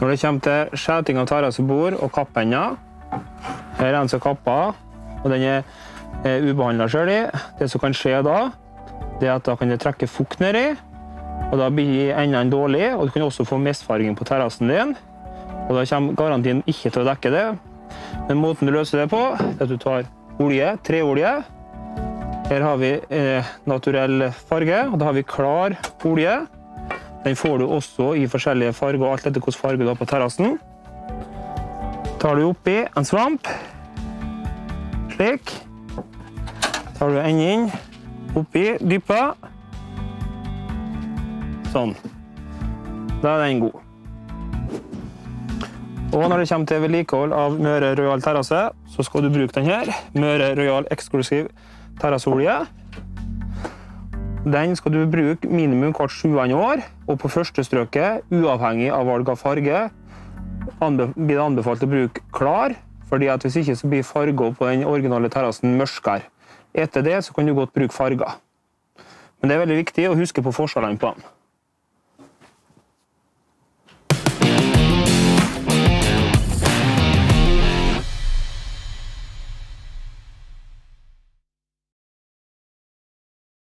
Når det kommer til skjæting av terrassebord og kappender, her er den som kapper, og den er ubehandlet selv i. Det som kan skje da, det er at da kan det trekke fukt ned i, og da blir endene dårlig, og du kan også få mestfarging på terrassen din, og da kommer garantien ikke til å dekke det. Men måten du løser det på, er at du tar olje, treolje. Her har vi naturell farge, og da har vi klar olje. Den får du også i forskjellige farger, og alt etter hvilken farge du har på terrassen. Tar du oppi en svamp, slik. Tar du enden oppi dyppa. Sånn. Da er den god. Og når det kommer til vedlikehold av Møre Royal terrasse, så skal du bruke den her. Møre Royal eksklusiv terrasseolje. Den skal du bruke minimum hvert 7. år, og på første strøket, uavhengig av valg av farge, blir det anbefalt å bruke klar, fordi at hvis ikke så blir farger på den originale terrassen mørskere. Etter det så kan du godt bruke farger. Men det er veldig viktig å huske på forskjellene på dem.